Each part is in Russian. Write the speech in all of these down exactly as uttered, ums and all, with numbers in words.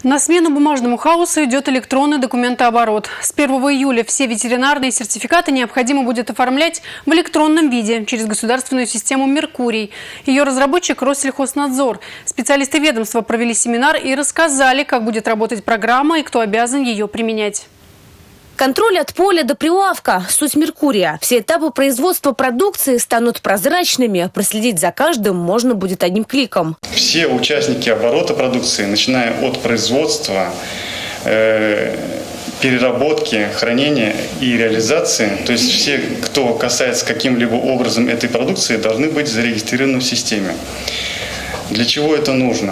На смену бумажному хаосу идет электронный документооборот. С первого июля все ветеринарные сертификаты необходимо будет оформлять в электронном виде через государственную систему «Меркурий». Ее разработчик Россельхознадзор. Специалисты ведомства провели семинар и рассказали, как будет работать программа и кто обязан ее применять. Контроль от поля до прилавка – суть «Меркурия». Все этапы производства продукции станут прозрачными. Проследить за каждым можно будет одним кликом. Все участники оборота продукции, начиная от производства, э, переработки, хранения и реализации, то есть все, кто касается каким-либо образом этой продукции, должны быть зарегистрированы в системе. Для чего это нужно?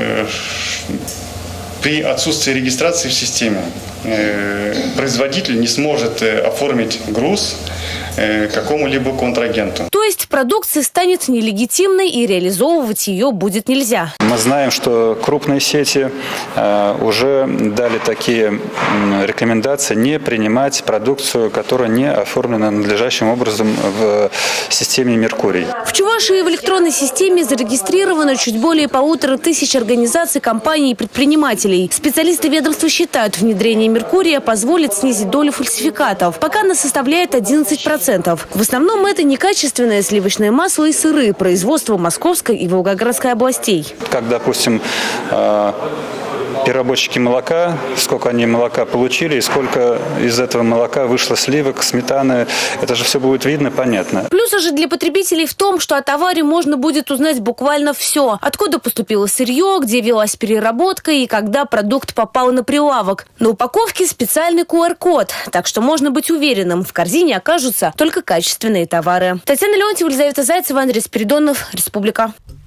При отсутствии регистрации в системе производитель не сможет оформить груз какому-либо контрагенту. То есть продукция станет нелегитимной и реализовывать ее будет нельзя. Мы знаем, что крупные сети уже дали такие рекомендации не принимать продукцию, которая не оформлена надлежащим образом в системе «Меркурий». В Чувашии в электронной системе зарегистрировано чуть более полутора тысяч организаций, компаний и предпринимателей. Специалисты ведомства считают, внедрение «Меркурия» позволит снизить долю фальсификатов. Пока она составляет одиннадцать процентов. В основном это некачественное сливочное масло и сыры, производство Московской и Волгоградской областей. Как, допустим, переработчики молока, сколько они молока получили и сколько из этого молока вышло сливок, сметаны, это же все будет видно, понятно. Плюс же для потребителей в том, что о товаре можно будет узнать буквально все. Откуда поступило сырье, где велась переработка и когда продукт попал на прилавок. На упаковке специальный ку ар код, так что можно быть уверенным, в корзине окажутся только качественные товары. Татьяна Леонтьева, Елизавета Зайцева, Андрей Спиридонов, Республика.